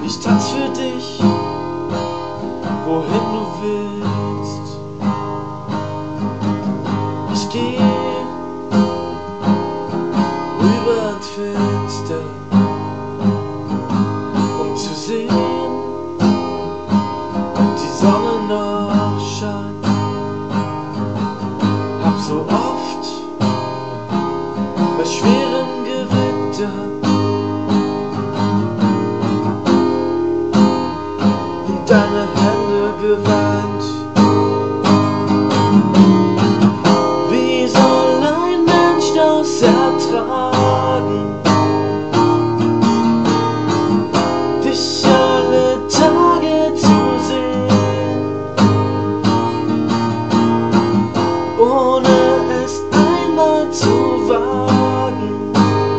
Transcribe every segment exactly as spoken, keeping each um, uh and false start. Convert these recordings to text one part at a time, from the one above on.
Ich tanz für dich, wohin du willst. Ich geh rüber ins Fenster, um zu sehen, ob die Sonne noch scheint. Hab so oft bei schweren Gewittern deine Hände geweint. Wie soll ein Mensch das ertragen, dich alle Tage zu sehen, ohne es einmal zu wagen,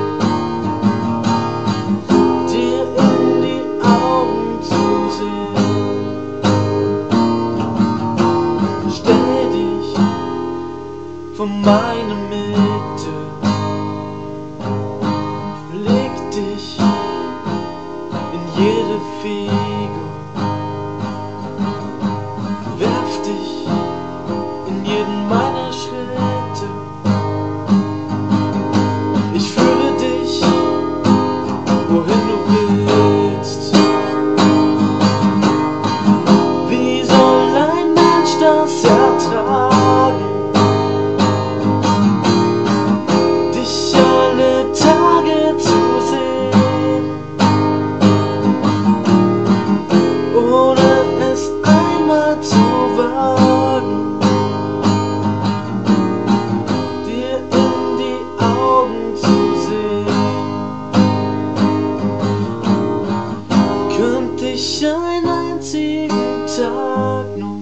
dir in die Augen zu sehen. Von meiner Mitte, leg dich in jede Figur, werf dich in jeden meiner Schritte. Ich führe dich, wohin du willst. Wie soll ein Mensch das ertragen, ich einen einzigen Tag nur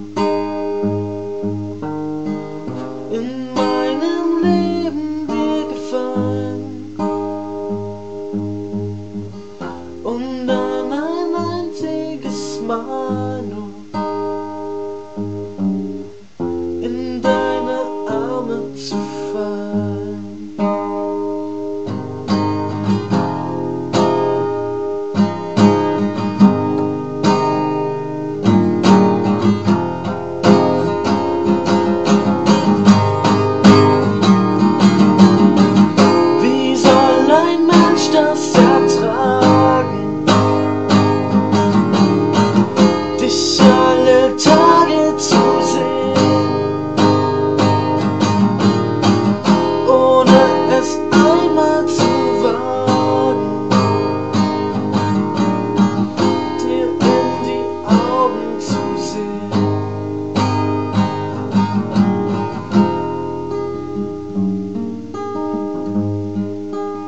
in meinem Leben dir gefallen und dann ein einziges Mal nur in deine Arme zu fallen. Das ertragen, dich alle Tage zu sehen, ohne es einmal zu wagen, dir in die Augen zu sehen.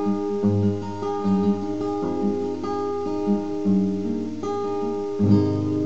Thank you.